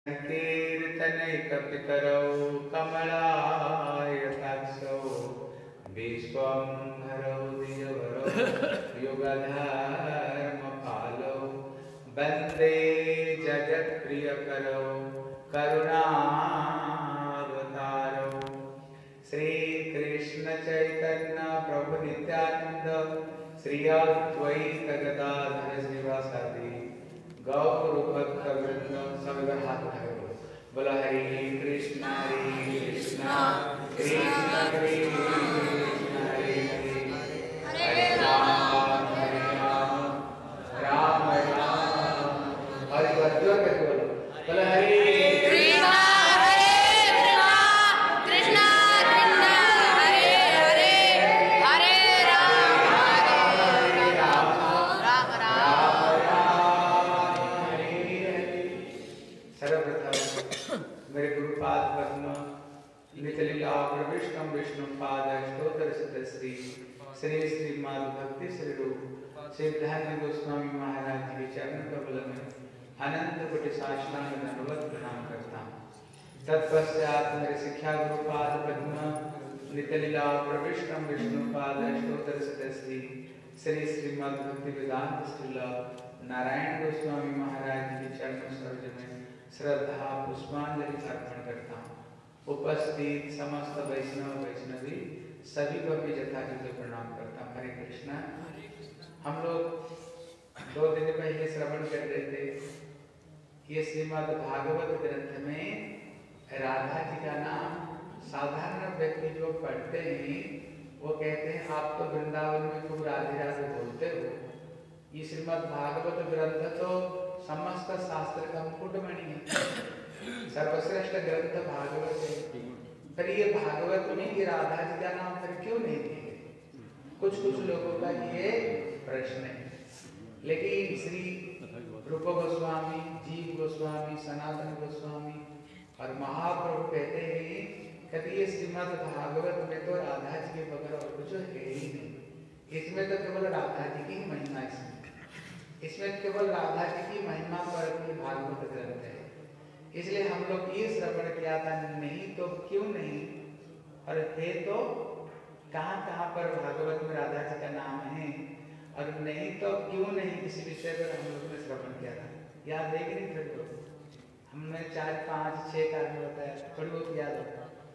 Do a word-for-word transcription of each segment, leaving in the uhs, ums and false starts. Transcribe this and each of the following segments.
कीर्तनैकपितरौ कमलायताक्षौ विश्वम्भरौ द्विजवरौ युगधर्मपालौ वन्दे जगत्प्रियकरौ करुणावतारौ श्रीकृष्णचैतन्य प्रभु नित्यानंद श्री अद्वैत गदाधर श्रीवासादि गौर भक्त वृंद सभी हाथ उठाए बोला हरे कृष्णा हरे कृष्णा कृष्णा कृष्णा हरे हरे हरे राम हरे राम राम राम हरे जोर करके बोलो बोला हरे कृष्णा हरे कृष्णा कृष्णा कृष्णा हरे हरे हरे राम हरे राम राम राम सर्वप्रथम मेरे गुरुपाद पद्म निचलीला प्रविष्टम विष्णु पाद स्तोत्र सतश्री श्री श्रीमद् भक्ति श्री रूप श्री ध्यान गोस्वामी महाराज जी के चरण कमल में अनंत कोटि साष्टांग दंडवत प्रणाम करता हूँ। तत्पश्चात मेरे शिक्षा गुरुपाद पद्म निचलीला प्रविष्टम विष्णु पाद स्तोत्र सतश्री श्री श्रीमद् भक्ति वेदांत श्रील नारायण गोस्वामी महाराज जी के चरण सरोज में श्रद्धा पुष्पांजलि अर्पण करता हूँ। उपस्थित समस्त वैष्णव वैष्णवी सभी को भी यथाचित प्रणाम करता हूँ। हरे कृष्णा। हम लोग दो दिन पहले श्रवण कर रहे थे ये श्रीमद् भागवत ग्रंथ में राधा जी का नाम साधारण व्यक्ति जो पढ़ते हैं वो कहते हैं आप तो वृंदावन में खूब राधे राधे बोलते हो। ये श्रीमद् भागवत ग्रंथ तो समस्त शास्त्र का मुकुटमणि है, सर्वश्रेष्ठ ग्रंथ भागवत है। पर ये भागवत में ये राधा जी का नाम फिर क्यों नहीं दिए? कुछ कुछ लोगों का ये प्रश्न है। लेकिन श्री रूप गोस्वामी, जीव गोस्वामी, सनातन गोस्वामी और महाप्रभु कहते हैं कहते ये श्रीमद् भागवत में तो राधा जी के बगैर और कुछ है ही नहीं। इसमें तो केवल राधा जी की महिमा इसमें इसमें केवल राधा जी की महिमा पर भी भागवत ग्रंथ है। इसलिए हम लोग ये श्रवण किया था नहीं तो क्यों नहीं और थे तो कहाँ कहाँ पर भागवत में राधा जी का नाम है और नहीं तो क्यों नहीं इस विषय पर हम लोग ने श्रवण किया था। याद है कि नहीं? थोड़ी बहुत हमने चार पाँच छः कारण बताया, थोड़ी बहुत याद होता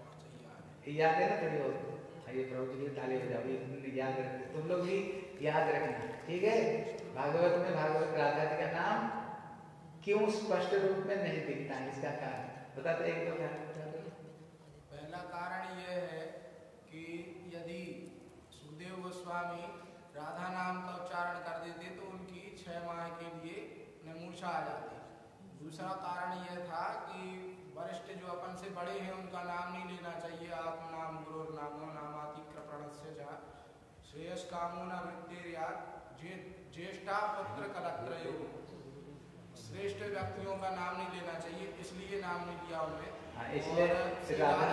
याद है ना? थोड़ी बहुत ये प्रभु जी ताली हो जाओ, याद रखते तुम लोग भी याद रखना, ठीक है? भागवत में भागवत राधा जी का नाम क्यों स्पष्ट रूप में नहीं दिखता है, इसका कारण बताते एक दो कारण। पहला कारण यह है कि यदि सुखदेव गोस्वामी राधा नाम का उच्चारण कर देते तो उनकी छह माह के लिए मूर्छा आ जाती। दूसरा कारण यह था कि वरिष्ठ जो अपन से बड़े हैं उनका नाम नहीं लेना चाहिए। आप नाम गुरु नामो नामाति कृपणस्य च श्रेयस कामो न वृत्तिर्यात् ज्येष्ठा पुत्र कलत्रयो। श्रेष्ठ व्यक्तियों का नाम नहीं लेना चाहिए, इसलिए नाम नहीं लिया उन्हें। इसलिए राधा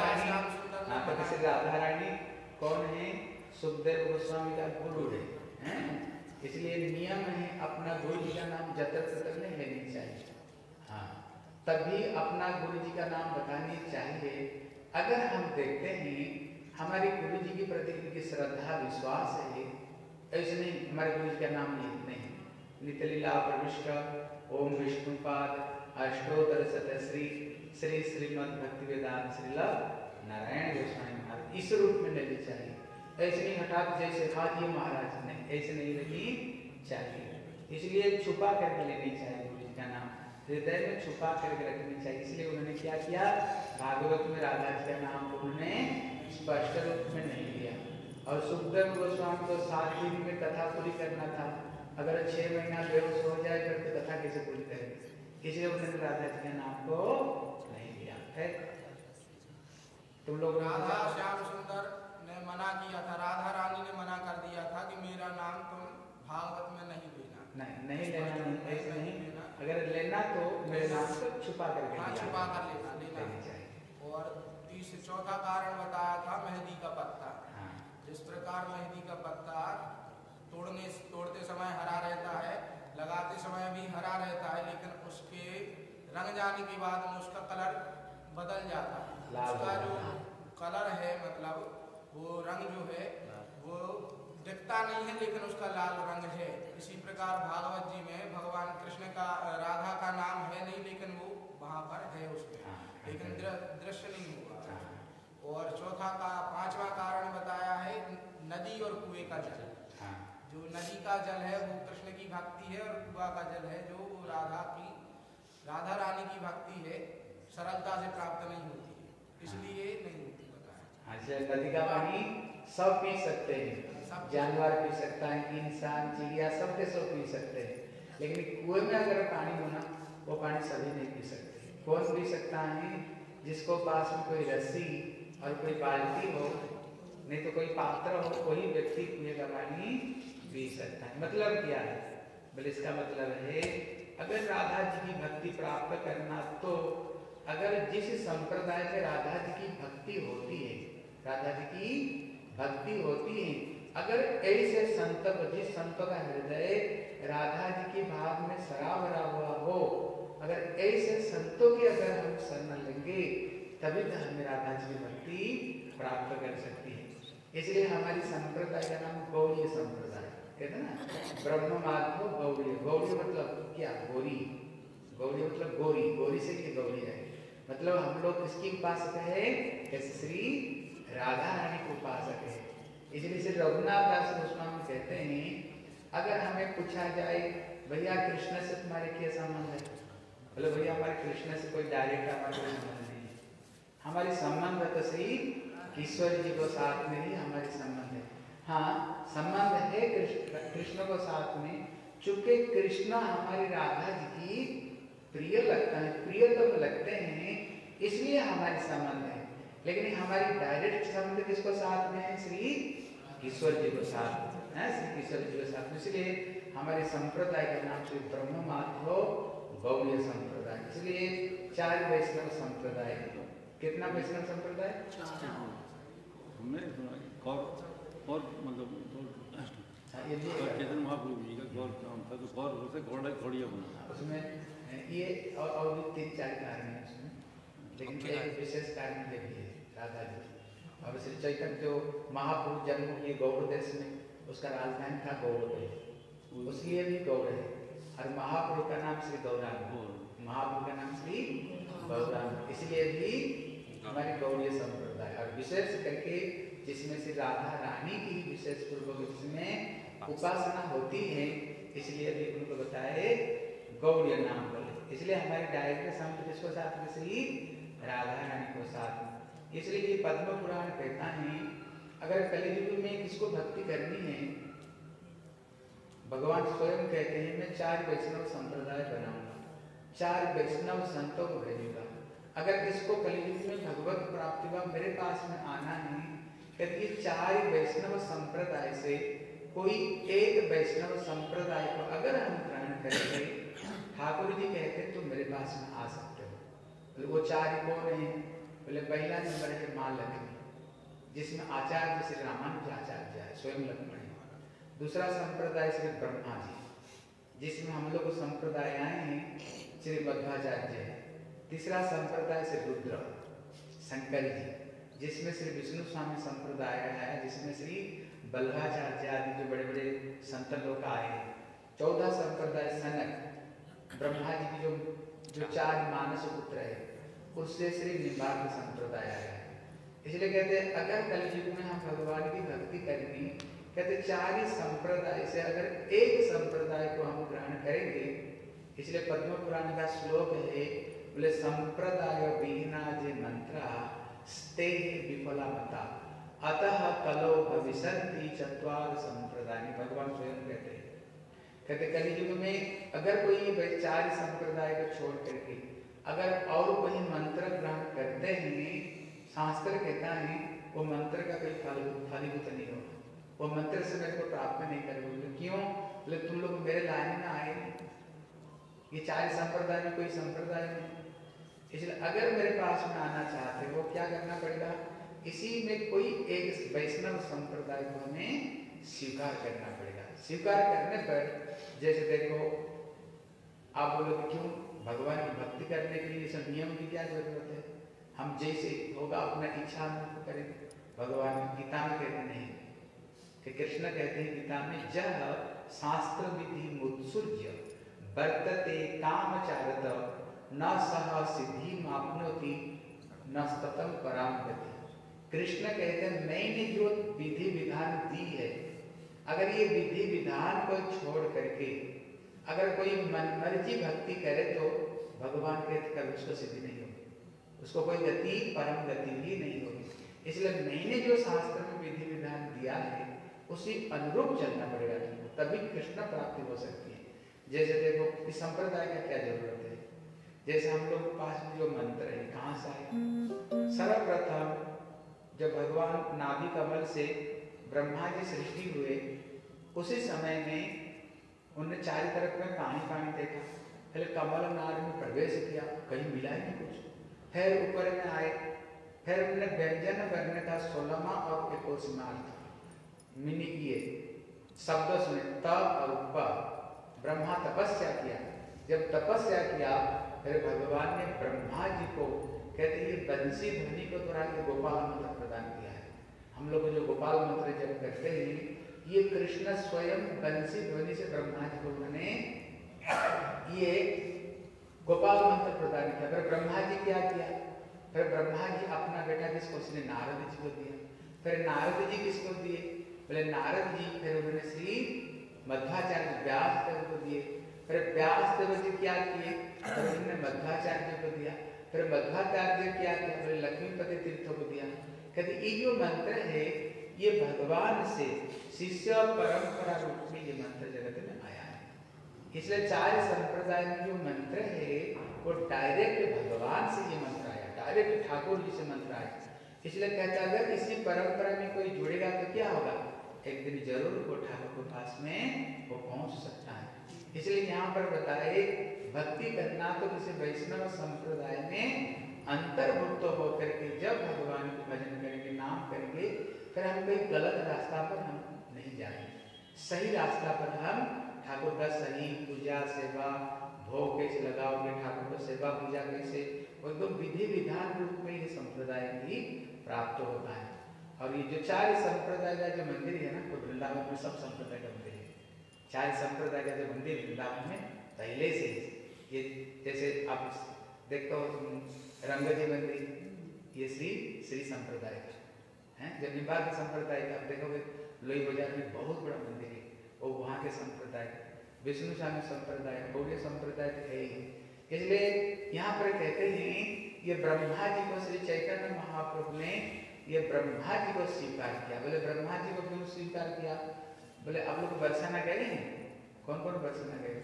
रानी कौन है? सुखदेव गोस्वामी का गुरु है, हैं? इसलिए नियम है अपना गुरु जी का नाम जतर ततर नहीं लेनी चाहिए। हाँ, तभी अपना गुरु जी का नाम बतानी चाहिए। अगर हम देखते हैं हमारे गुरु जी के प्रति उनकी श्रद्धा विश्वास है, ऐसे नहीं हमारे गुरु जी का नाम नहीं नहीं नितलीला प्रविष्ट ओम विष्णुपाद अष्टोत्तर शतश्री श्री श्रीमद् भक्ति वेदांत श्रील नारायण गोस्वामी महाराज इस रूप में लेनी चाहिए। ऐसे नहीं हठात जैसे हाँ जी महाराज नहीं, ऐसे नहीं लेनी चाहिए। इसलिए छुपा करके लेनी चाहिए, गुरु जी का नाम हृदय में छुपा करके रखनी चाहिए। इसलिए उन्होंने क्या किया? भागवत में राधा जी का नाम उन्होंने स्पष्ट रूप में नहीं लिया। और सुखदेव गोस्वामी को सात दिन में कथा पूरी करना था, अगर छह महीना बेहोश हो जाए फिर तो कथा कैसे पूरी करेंगे? इसलिए उन्होंने राधा जी के नाम को नहीं लिया है। तुम लोग राधा श्याम सुंदर ने मना किया था, राधा रानी ने मना कर दिया था कि मेरा नाम तुम भागवत में नहीं लेना। नहीं नहीं लेना, नहीं ऐसे नहीं लेना। अगर लेना तो मेरे नाम को छुपा करके हाँ, छुपा कर लेना लेना चाहिए। और तीसरा चौथा कारण बताया था मेहंदी का पत्ता। हाँ। जिस प्रकार मेहंदी का पत्ता तोड़ने तोड़ते समय हरा रहता है, लगाते समय भी हरा रहता है, लेकिन उसके रंग जाने के बाद में उसका कलर बदल जाता है। उसका जो कलर है मतलब वो रंग जो है वो दिखता नहीं है लेकिन उसका लाल रंग है। इसी प्रकार भागवत जी में भगवान कृष्ण का राधा का नाम है नहीं लेकिन वो वहाँ पर है उसमें, लेकिन दृश्य नहीं हुआ। और चौथा का पांचवा कारण बताया है नदी और कुएं का जल। जो नदी का जल है वो कृष्ण की भक्ति है और कुआं का जल है जो राधा की राधा रानी की भक्ति है, सरलता से प्राप्त नहीं होती है, इसलिए नहीं होती बताया। अच्छा, नदी का पानी सब पी सकते हैं, जानवर पी सकता है, इंसान चिड़िया सब के सब पी सकते हैं, लेकिन कुएं में अगर पानी होना वो पानी सभी नहीं पी सकते। कौन पी सकता है? जिसको पास में कोई रस्सी और कोई बाल्टी हो, नहीं तो कोई पात्र हो, कोई व्यक्ति कुएं का पानी पी सकता है। मतलब क्या है? बोले इसका मतलब है अगर राधा जी की भक्ति प्राप्त करना तो अगर जिस संप्रदाय में राधा जी की भक्ति होती है, राधा जी की भक्ति होती है, अगर ऐसे संत जिस संत का हृदय राधा जी के भाव में सरा भरा हुआ हो, अगर ऐसे संतों की अगर हम शरण लेंगे तभी तो हमें राधा जी की भक्ति प्राप्त कर सकती है। इसलिए हमारी संप्रदाय का नाम गौड़ीय संप्रदाय कहते हैं ना, ब्रह्म माध्व गौड़ीय। गौड़ी मतलब क्या? गोरी। गौड़ी मतलब गोरी, गोरी से ये गौड़ी है, मतलब हम लोग किसकी उपासक है? श्री राधा रानी को उपासक है। इसलिए श्री रघुनाथ दास गोस्वामी कहते हैं अगर हमें पूछा जाए भैया कृष्ण से तुम्हारे क्या संबंध है, बोले भैया हमारे कृष्ण से कोई डायरेक्ट हमारे कोई संबंध नहीं है, हमारे संबंध तो श्री ईश्वर जी को साथ में ही हमारे संबंध है। हाँ, संबंध है कृष्ण कृष्ण को साथ में, चूंकि कृष्ण हमारी राधा जी की प्रिय लगता है, प्रियतम लगते हैं, इसलिए हमारे संबंध है। लेकिन हमारी डायरेक्ट संबंध किसको साथ में है? श्री ईश्वर जी को साथ है, श्री ईश्वर जी को साथ में। इसलिए हमारे संप्रदाय का नाम श्री ब्रह्म माधव गौड़ीय संप्रदाय। इसलिए चार वैष्णव संप्रदाय। कितना वैष्णव संप्रदाय? और मतलब चेतन महाप्रभु जी का गौर नाम था, तो गौर से घोड़ा घोड़िया बना उसमें ये और और भी तीन चार कारण है उसमें, लेकिन एक विशेष कारण ये भी है राधा जी। और श्री चैतन्य जो महाप्रभु जन्म हुए गौड़ देश में, उसका राजधानी था गौड़ देश, उसलिए भी गौड़ है। और महाप्रभु का नाम श्री गौरांग, महाप्रभु का नाम श्री गौरांग, इसलिए भी हमारी गौड़ीय संप्रदाय। और विशेष करके जिसमें से राधा रानी की विशेष पूर्वक जिसमें उपासना होती है, इसलिए भी उनको बताए गौड़ीय नाम बोले। इसलिए हमारी डायरेक्ट संत किसको साथ में? श्री राधा रानी को साथ में। इसलिए ये पद्म पुराण कहता है अगर कलियुग में किसको भक्ति करनी है, भगवान स्वयं कहते हैं मैं चार वैष्णव संप्रदाय बनाऊंगा, चार वैष्णव संतों को भेजूंगा। अगर किसको कलियुग में भगवत प्राप्ति व मेरे पास में आना है, कहते ये चार वैष्णव संप्रदाय से कोई एक वैष्णव संप्रदाय को अगर हम ग्रहण करेंगे, ठाकुर जी कहते तो मेरे पास में आ सकते हो। वो चार कौन है? बोले पहला नंबर है माँ लक्ष्मी, जिसमें आचार्य श्री रामानुज आचार्य है, स्वयं लक्ष्मण। दूसरा संप्रदाय श्री ब्रह्मा जी, जिसमें हम लोग संप्रदाय आए हैं श्री मध्वाचार्य है। तीसरा संप्रदाय श्री रुद्र शंकर जी, जिसमें श्री विष्णु स्वामी संप्रदाय है, जिसमें श्री बल्लाचार्य आदि जो बड़े बड़े संत लोग आए हैं। चौथा संप्रदाय सनक ब्रह्मा जी की जो जो चार मानस पुत्र है, उससे श्री निम्बार्क संप्रदाय आया है। इसलिए कहते हैं अगर कलयुग में हम भगवान की भक्ति करेंगे, कहते चार ही संप्रदाय से अगर एक संप्रदाय को हम ग्रहण करेंगे, इसलिए पद्म पुराण का श्लोक है, बोले संप्रदाय विहीना जे मंत्रा स्ते विफला मता अतः कलो भविष्यन्ति चत्वार संप्रदाय। भगवान स्वयं कहते हैं, कहते कलियुग में अगर कोई चार संप्रदाय को छोड़ करके अगर और कोई मंत्र ग्रहण करते हैं, शास्त्र कहता है वो मंत्र का कोई फल फलीभूत नहीं होगा, वो मंत्र से मेरे को प्राप्त नहीं करोगे। क्यों? बोले तुम लोग मेरे लाइन में आए, ये चार संप्रदाय में कोई संप्रदाय नहीं, इसलिए अगर मेरे पास में आना चाहते हो क्या करना पड़ेगा? इसी में कोई एक वैष्णव संप्रदाय को हमें स्वीकार करना पड़ेगा। स्वीकार करने पर जैसे देखो आप बोलोगे क्यों भगवान की भक्ति करने के लिए सब नियम की क्या जरूरत है? हम जैसे होगा अपना इच्छा अनुरूप करेंगे। भगवान गीता में कहते नहीं कि कृष्ण कहते हैं गीता में, जह शास्त्र विधि मुत्सुज्य वर्तते कामचारत न सह सिद्धि मापनोति न सततम पराम गति। कृष्ण कहते हैं मैंने जो विधि विधान दी है, अगर ये विधि विधान को छोड़ करके अगर कोई मनमर्जी भक्ति करे तो भगवान के कभी उसको सिद्धि नहीं होगी, उसको कोई गति परम गति भी नहीं होगी। इसलिए मैंने जो शास्त्र में विधि विधान दिया है उसी अनुरूप चलना पड़ेगा तुमको, तभी कृष्ण प्राप्ति हो सकती है। जैसे देखो इस संप्रदाय का क्या जरूरत है, जैसे हम लोग के पास जो मंत्र है कहाँ से आए? सर्वप्रथम जब भगवान नाभि कमल से ब्रह्मा जी सृष्टि हुए उसी समय में उन्होंने चारों तरफ में पानी पानी देखा, पहले कमल नार में प्रवेश किया, कहीं मिला ही नहीं कुछ। फिर ऊपर में आए, फिर उन्होंने व्यंजन करने का सोलहवां और इक्कीसवां मिनी किए शब्द सुने, त और प। ब्रह्मा तपस्या किया, जब तपस्या किया फिर भगवान ने ब्रह्मा जी को कहते ये बंसी ध्वनि को द्वारा ये गोपाल मंत्र प्रदान किया है। हम लोग जो गोपाल मंत्र जब करते हैं ये कृष्ण स्वयं बंसी ध्वनि से ब्रह्मा जी को उन्होंने ये गोपाल मंत्र प्रदान किया। फिर ब्रह्मा जी क्या किया? फिर ब्रह्मा जी अपना बेटा किसको? उसने नारद जी को दिया। फिर नारद जी किसको दिए? बोले नारद जी फिर उन्होंने श्री मध्वाचार्य व्यास देव को दिए। फिर व्यास देव जी क्या किए? फिर उन्होंने मध्वाचार्य को दिया। फिर मध्वाचार्य क्या किया? बोले लक्ष्मीपति तीर्थों को दिया। कहते ये जो मंत्र है ये भगवान से शिष्य परंपरा रूप में ये मंत्र जगत में आया है। इसलिए चार संप्रदाय में जो मंत्र है वो डायरेक्ट भगवान से ये मंत्र आया, डायरेक्ट ठाकुर जी से मंत्र आया। इसलिए कहता है अगर इसी परंपरा में कोई जुड़ेगा तो क्या होगा? एक दिन जरूर वो ठाकुर के पास में वो पहुंच सकता है। इसलिए यहाँ पर बताए भक्ति करना तो किसी वैष्णव संप्रदाय में अंतर्भुक्त होकर के जब भगवान के भजन करेंगे, नाम करेंगे, फिर हम कोई गलत रास्ता पर हम नहीं जाएंगे, सही रास्ता पर हम ठाकुर का सही पूजा सेवा भोग कैसे लगाओगे, ठाकुर को सेवा पूजा कैसे, उनको विधि विधान रूप में ये संप्रदाय भी प्राप्त होता है। और ये जो चार संप्रदाय का जो मंदिर है ना, तो वृंदावन में सब संप्रदाय का मंदिर है। चार संप्रदाय का जो मंदिर वृंदावन में पहले से ये जैसे आप देखते हो रंगजी मंदिर, ये श्री श्री संप्रदाय का है। जब निम्बार्क संप्रदाय का आप देखोगे लोई बाजार में बहुत बड़ा मंदिर है, वो वहाँ के संप्रदाय। विष्णु स्वामी संप्रदाय, गौड़ीय संप्रदाय है ही। इसलिए यहाँ पर कहते हैं ये ब्रह्मा जी को श्री चैतन्य महाप्रभु ने ये ब्रह्मा जी को स्वीकार किया। बोले ब्रह्मा जी को क्यों स्वीकार किया? बोले आप लोग बरसाना गए हैं? कौन कौन बरसाना गए?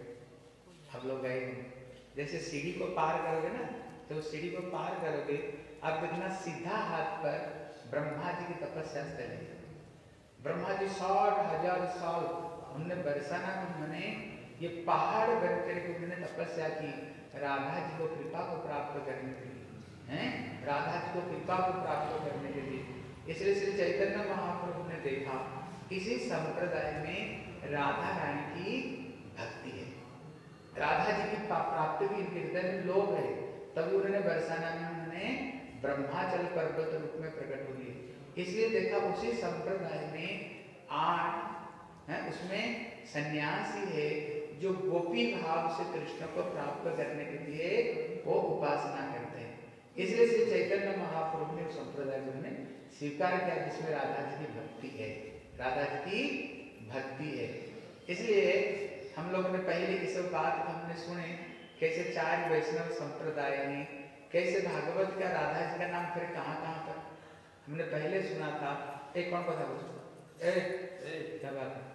आप लोग गए हैं। जैसे सीढ़ी को पार करोगे ना, तो सीढ़ी को पार करोगे आप देखना सीधा हाथ पर ब्रह्मा जी की तपस्या स्थल है। ब्रह्मा जी साठ हजार साल उन्होंने बरसाना में उन्होंने ये पहाड़ बन करके उन्होंने तपस्या की राधा जी को कृपा को प्राप्त करने के लिए, हैं? राधा जी को कृपा को प्राप्त करने के लिए। इसलिए श्री चैतन्य महाप्रभु ने देखा किसी संप्रदाय में राधा रानी की भक्ति है, राधा जी की प्राप्ति भी इनके हृदय में लोभ है, तभी उन्होंने बरसाना में उन्होंने ब्रह्माचल पर्वत रूप में प्रकट हुए। इसलिए देखा उसी संप्रदाय में आठ है, उसमें सन्यासी है जो गोपी भाव से कृष्ण को प्राप्त करने के लिए वो उपासना करते हैं। इसलिए श्री चैतन्य महाप्रभु ने संप्रदाय को उन्होंने स्वीकार किया जिसमें राधा जी की भक्ति है, राधा जी की भक्ति है। इसलिए हम लोगों ने पहले इस बात हमने सुने कैसे चार वैष्णव संप्रदाय हैं, कैसे भागवत का राधा जी का नाम फिर कहाँ कहाँ पर हमने पहले सुना था। एक कौन पता कुछ क्या बात है?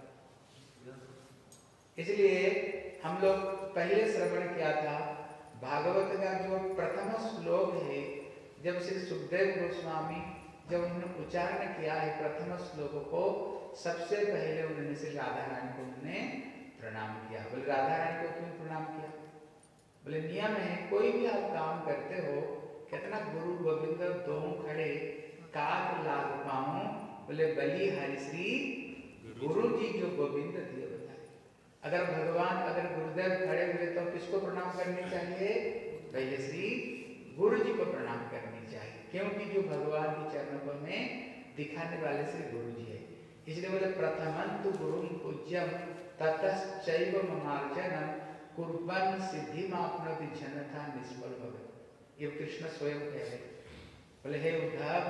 इसलिए हम लोग पहले श्रवण किया था भागवत का जो प्रथम श्लोक है, जब श्री सुखदेव गोस्वामी जब उन्होंने उच्चारण किया है प्रथम श्लोक को, सबसे पहले उन्होंने श्री राधा रानी को उन्होंने प्रणाम किया। बोले राधा रानी को क्यों प्रणाम किया? बोले नियम है कोई भी आप काम करते हो, कितना गुरु गोविंद दो खड़े काक लाग पाऊं, बोले बलि हरि श्री गुरु जी जो गोविंद दिए बताए। अगर भगवान अगर गुरुदेव खड़े हुए तो किसको प्रणाम करनी चाहिए? पहले श्री गुरु जी को प्रणाम करनी चाहिए, क्योंकि जो भगवान के चरणों में दिखाने वाले श्री गुरु जी है। इसलिए बोले प्रथमंतु गुरुं पूज्यम ततश्चैव ममार्जनम कुर्बन सिद्धिमाप्नोति जनता निष्फल भवेत्। ये कृष्ण स्वयं कह रहे। बोले हे उद्धव,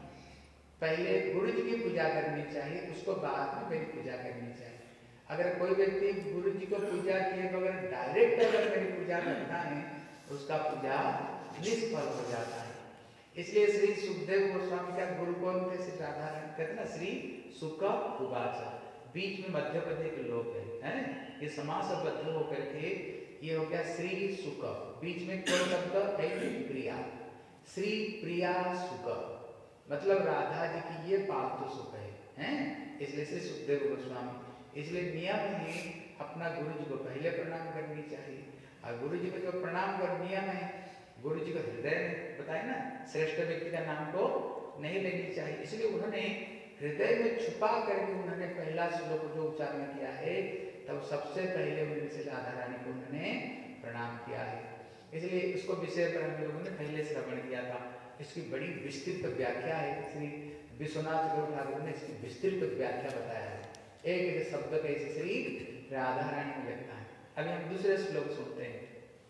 पहले गुरु जी की पूजा करनी चाहिए, उसको बाद में मेरी पूजा करनी चाहिए। अगर कोई व्यक्ति गुरु जी को पूजा किए बगैर डायरेक्ट अगर मेरी पूजा करता है, उसका पूजा निष्फल हो जाता है। इसलिए श्री सुखदेव गोस्वामी का गुरु कौन थे? श्री राधा रानी कहते ना, श्री सुक उवाच। बीच में मध्य पद के लोग है, हैं? ये समासबद्ध होकर के ये हो गया श्री सुक। बीच में कौन शब्द है? प्रिया। श्री प्रिया सुक मतलब राधा जी की ये पालतू सुख है, हैं? इसलिए श्री सुखदेव गोस्वामी। इसलिए नियम है अपना गुरु जी को पहले प्रणाम करनी चाहिए। और गुरु जी को जो प्रणाम कर नियम है, गुरु जी को हृदय में बताए ना, श्रेष्ठ व्यक्ति का नाम को नहीं लेनी चाहिए। इसलिए उन्होंने हृदय में छुपा करके उन्होंने पहला श्लोक जो उच्चारण किया है, तब सबसे पहले उन्होंने से राधा रानी को उन्होंने प्रणाम किया है। इसलिए इसको विषय पर हम लोगों ने पहले श्रवण किया था। इसकी बड़ी विस्तृत व्याख्या है, श्री विश्वनाथ गौड़ ठाकुर ने इसकी विस्तृत व्याख्या बताया है। एक एक शब्द कैसे श्री राधा रानी में लगता है। अभी हम दूसरे श्लोक सुनते हैं।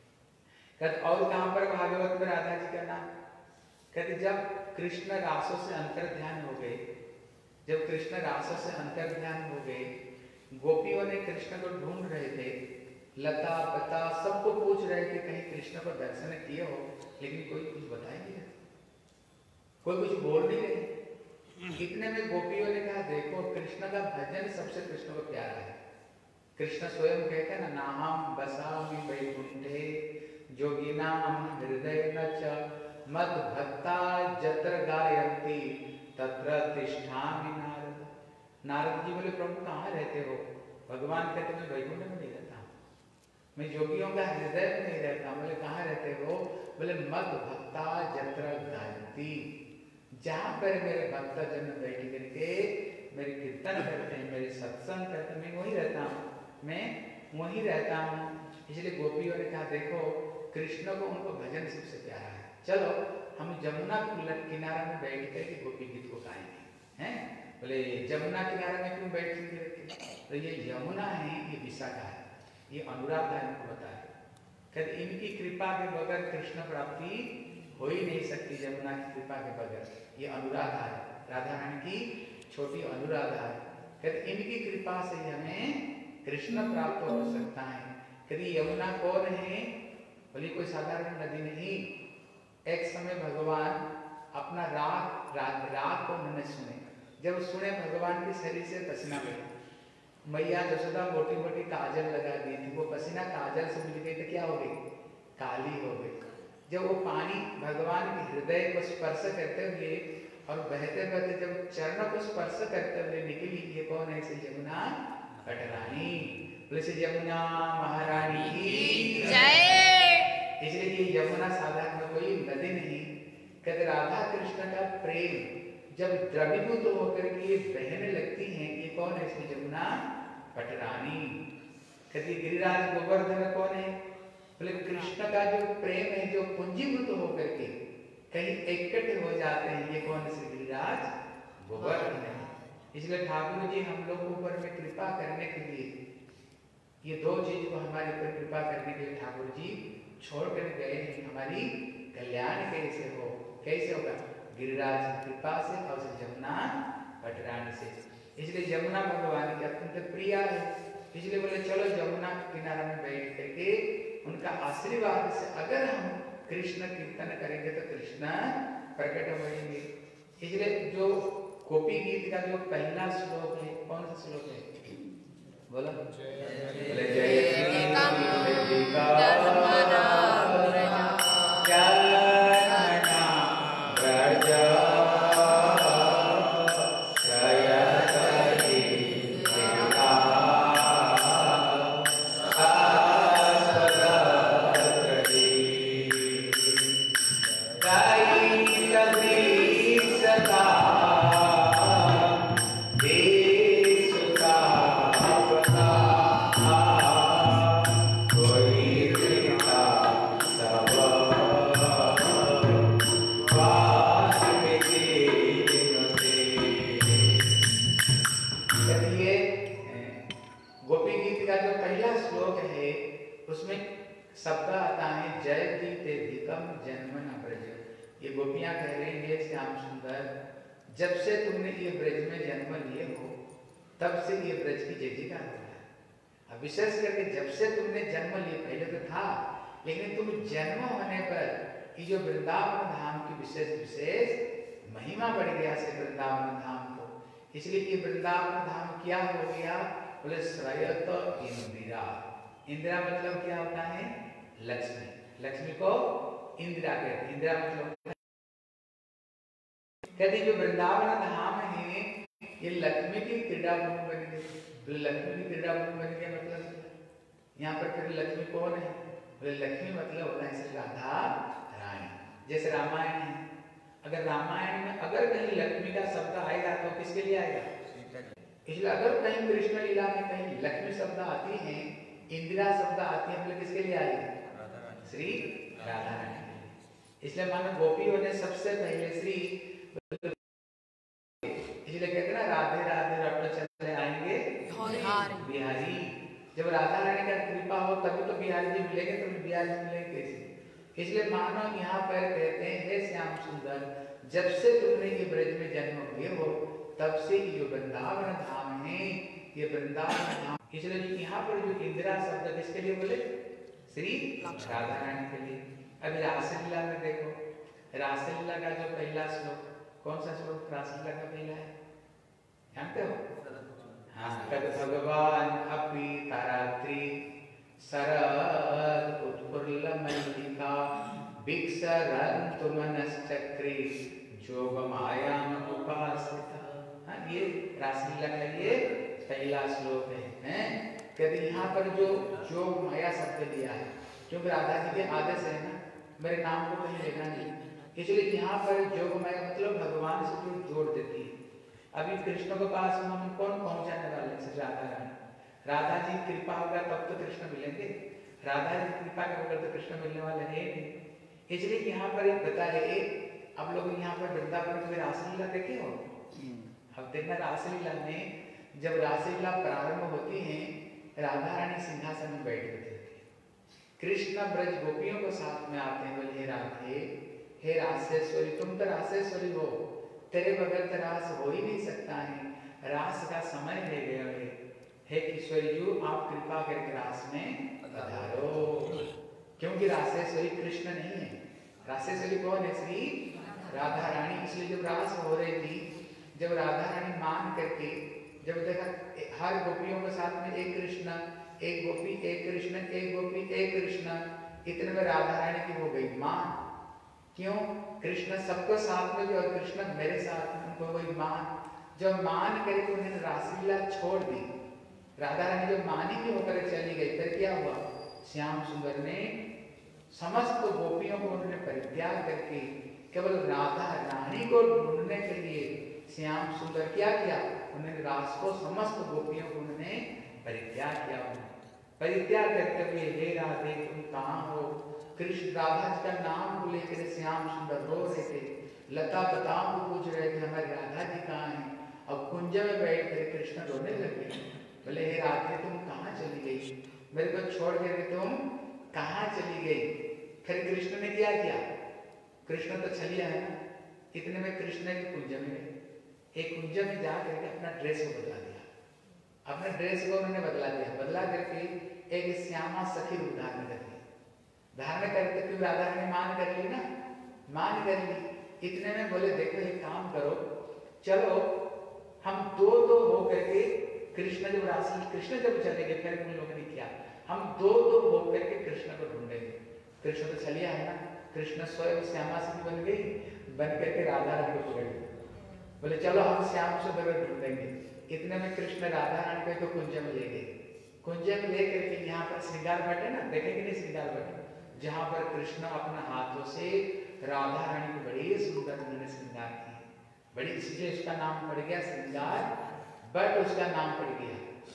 कहते और कहां पर भागवत में राधा जी का नाम? कहते जब कृष्ण रासों से अंतर ध्यान हो गए, जब कृष्ण रासों से अंतर ध्यान हो गए, गोपियों ने कृष्ण को ढूंढ रहे थे, लता पता सबको पूछ रहे थे कहीं कृष्ण को दर्शन किए हो, लेकिन कोई कुछ बता ही नहीं रहा, कोई कुछ बोल नहीं रहे। इतने में गोपियों ने कहा देखो कृष्ण का भजन सबसे कृष्ण को प्यारा है। कृष्ण स्वयं कहते हैं ना, नाहम बसामि वैकुंठे जोगिनाम हृदय न च मद भक्ता जत्र गायन्ति तत्र तिष्ठामि नारद। नारद जी बोले प्रभु कहाँ रहते हो? भगवान कहते मैं वैकुंठ में नहीं रहता, मैं जोगियों का हृदय में नहीं रहता। बोले कहाँ रहते हो? बोले मद भक्ता जत्र गायन्ति, जहाँ पर मेरे भक्त जन बैठ करके मेरे कीर्तन करते हैं, मेरे सत्संग करते हैं, मैं वहीं रहता हूँ, मैं वहीं रहता हूँ। इसलिए गोपियों ने कहा देखो कृष्ण को उनको भजन सबसे प्यारा है, चलो हम जमुना किनारा में बैठ कर गोपी गीत को गाएंगे, हैं? बोले जमुना किनारे में क्यों बैठेंगे? तो ये यमुना है, ये विशाखा है, ये अनुराधा इनको बताया। कहते इनकी कृपा के बगैर कृष्ण प्राप्ति हो ही नहीं सकती, जमुना की कृपा के बगैर। ये अनुराधा है, राधा रानी की छोटी अनुराधा है। कहते इनकी कृपा से हमें कृष्ण प्राप्त हो सकता है। कहते यमुना कौन है? बोली कोई साधारण नदी नहीं। एक समय भगवान अपना राग राग राग को उन्होंने सुने, जब सुने भगवान के शरीर से पसीना बहे, मैया जसोदा मोटी मोटी काजल लगा दी थी, वो पसीना काजल से मिल गई तो क्या हो गई? काली हो गई। जब वो पानी भगवान के हृदय को स्पर्श करते हुए और बहते बहते जब चरणों को स्पर्श करते हुए निकली, ये कौन है? श्री यमुना कटरानी। बोले श्री यमुना महारानी की जय। इसलिए ये यमुना साधारण कोई नदी नहीं। कहते राधा कृष्ण का प्रेम जब द्रवीभूत होकर के ये बहने लगती हैं, ये कौन है? श्री यमुना कटरानी। कहती गिरिराज गोवर्धन कौन है? बोले कृष्ण का जो प्रेम है, जो पुंजीभूत होकर के कहीं इकट्ठे हो जाते हैं, ये कौन? श्री गिरिराज गोवर्धन है। इसलिए ठाकुर जी हम लोगों पर में कृपा करने के लिए, ये दो चीज को हमारे ऊपर कृपा करने के लिए ठाकुर जी छोड़ कर गए हैं। हमारी कल्याण कैसे हो? कैसे होगा? गिरिराज कृपा से और जमुना कटरानी से। इसलिए यमुना भगवान की अत्यंत प्रिय है। इसलिए बोले चलो यमुना किनारे में बैठ करके उनका आशीर्वाद से अगर हम कृष्ण कीर्तन करेंगे तो कृष्ण प्रकट होंगे। इसलिए जो गोपी गीत का जो पहला श्लोक है, कौन सा श्लोक है? बोलो जय जय Ah ना ब्रज। ये गोपियां कह रही हैं श्याम सुंदर, जब से तुमने ये ब्रज में जन्म लिए हो तब से ये ब्रज की जय जयकार हो रहा है। अब विशेष करके जब से तुमने जन्म लिए, पहले तो था, लेकिन तुम जन्म होने पर ये जो वृंदावन धाम की विशेष विशेष महिमा बढ़ गया से वृंदावन धाम को। इसलिए ये वृंदावन धाम क्या हो गया, बोले श्रयत इंदिरा। इंदिरा मतलब क्या होता है, लक्ष्मी। लक्ष्मी को इंदिरा कहते। इंदिरा मतलब कहते जो वृंदावन धाम है ये लक्ष्मी की क्रीड़ा भूमि बन गई। लक्ष्मी की क्रीड़ा भूमि बन गया मतलब यहाँ पर फिर लक्ष्मी कौन है, बोले लक्ष्मी मतलब होता है राधा रानी। जैसे रामायण है, अगर रामायण में अगर कहीं लक्ष्मी का शब्द आएगा तो किसके लिए आएगा, इसलिए अगर कहीं कृष्ण लीला में कहीं लक्ष्मी शब्द आती है, इंदिरा शब्द आती है, मतलब किसके लिए आएगी, श्री राधा रानी। इसलिए मानो गोपियों ने सबसे पहले श्री, इसलिए कहते ना राधे राधे रट चले आएंगे बिहारी। जब राधा रानी का कृपा हो तभी तो बिहारी जी मिलेंगे, तो बिहारी मिलेंगे कैसे। इसलिए मानो यहाँ पर कहते हैं हे श्याम सुंदर, जब से तुमने ये ब्रज में जन्म लिए हो तब से ये वृंदावन धाम है, ये वृंदावन धाम। इसलिए यहाँ पर जो इंदिरा शब्द किसके लिए बोले, श्री राधा रानी के लिए। अभी रासलीला में देखो, रासलीला का जो पहला श्लोक, कौन सा श्लोक रासलीला का पहला है, जानते हो, हाँ, तद भगवान अपि तारात्रि शरद उत्फुल्ल मल्लिका विक्षरन्तु मनश्चक्रे जोगमायाम उपासिता। हाँ, ये रासलीला का ये पहला श्लोक है, हैं? कहते यहाँ पर जो जोग माया शब्द लिया है, क्योंकि राधा जी के आदेश है ना, मेरे नाम को कहीं लेना नहीं, इसलिए यहाँ पर जोग माया मतलब भगवान से जो जोड़ देती है। अभी कृष्ण के पास हम कौन पहुंचाने वाले हैं, राधा रानी। राधा जी कृपा होगा तब तो कृष्ण मिलेंगे, राधा जी कृपा के बगैर तो कृष्ण मिलने वाले हैं नहीं। इसलिए यहाँ पर एक बताए, अब लोग यहाँ पर वृंदावन में रासलीला देखे हो, अब देखना रासलीला में जब रासलीला प्रारंभ होती है, राधा रानी सिंहासन में बैठ होती है, कृष्ण ब्रज गोपियों को साथ में आते हैं, बोले हे राधे, हे रासेश्वरी, तुम तो रासेश्वरी हो, तेरे बगैर तो रास हो ही नहीं सकता है, रास का समय ले गया है, हे ईश्वरी जी आप कृपा करके रास में पधारो। क्योंकि रासेश्वरी कृष्ण नहीं है, रासेश्वरी कौन है, श्री राधा रानी। इसलिए जब रास हो रही थी, जब राधा रानी मान करके जब देखा हर गोपियों के साथ में एक कृष्ण, एक गोपी, एक कृष्ण, एक गोपी, एक कृष्ण, इतने में राधा रानी की हो गई मान। क्यों, कृष्ण सबको साथ में, जो कृष्ण मेरे साथ में, उनको वही मान। जब मान करके उन्होंने रासलीला छोड़ दी, राधा रानी जब मानी भी होकर चली गई, फिर क्या हुआ, श्याम सुंदर ने समस्त गोपियों को उन्होंने परित्याग करके केवल राधा रानी को ढूंढने के लिए श्याम सुंदर क्या किया, उन्होंने रास को समस्त गोपियों को उन्होंने परित्याग किया। परित्याग करते हुए हे राधे तुम कहाँ हो, कृष्ण राधा जी का नाम को लेकर श्याम सुंदर रो रहे थे, लता बताओं को पूछ रहे थे हमारी राधा जी कहाँ है। अब कुंज में बैठ कर कृष्ण रोने लगे, बोले हे राधे तुम कहाँ चली गई, मेरे को छोड़ करके तुम कहाँ चली गई। फिर कृष्ण ने क्या किया, कृष्ण तो चलिया है ना, इतने में कृष्ण के कुंज में गए, एक कुंज में जा करके अपना ड्रेस को बदला दिया, अपने ड्रेस को उन्होंने बदला दिया, बदला करके एक श्यामा सखी रूप धारण कर ली, धारण करके क्यों राधा रानी मान कर ली ना, मान कर ली। इतने में बोले देखो एक काम करो, चलो हम दो दो हो करके, कृष्ण जब रासलीला कृष्ण जब चले गए, फिर उन लोगों ने किया, हम दो दो हो करके कृष्ण को ढूंढेंगे। कृष्ण तो चलिया है ना, कृष्ण स्वयं श्यामा सखी बन गई, बन करके राधा रानी को पकड़ ली, बोले चलो हम श्याम सुंदर ढूंढेंगे। इतने में कृष्ण राधा रानी को कुंज में ले गए, कुंज में ले करके यहाँ पर श्रृंगार भट्ट है ना, देखेंगे नहीं श्रृंगार भट्ट, जहाँ पर कृष्ण अपने हाथों से राधा रानी को बड़ी सुंदर उन्होंने श्रृंगार किया, बड़ी, इसलिए उसका नाम पड़ गया श्रृंगार भट्ट, उसका नाम पड़ गया।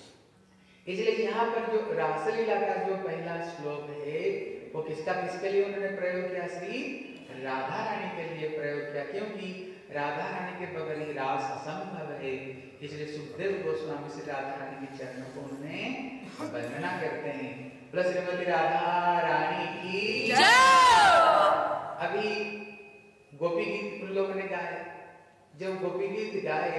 इसलिए यहाँ पर जो रासलीला का जो पहला श्लोक है वो किसका, किसके लिए उन्होंने प्रयोग किया, श्री राधा रानी के लिए प्रयोग किया, क्योंकि राधा रानी के बगैर ही रास असंभव है। इसलिए सुखदेव गोस्वामी से राधा रानी के चरणों को उन्होंने वंदना करते हैं। प्लस श्रीमती राधा रानी की जय। अभी गोपी गीत उन लोगों ने गाए, जब गोपी गीत गाए,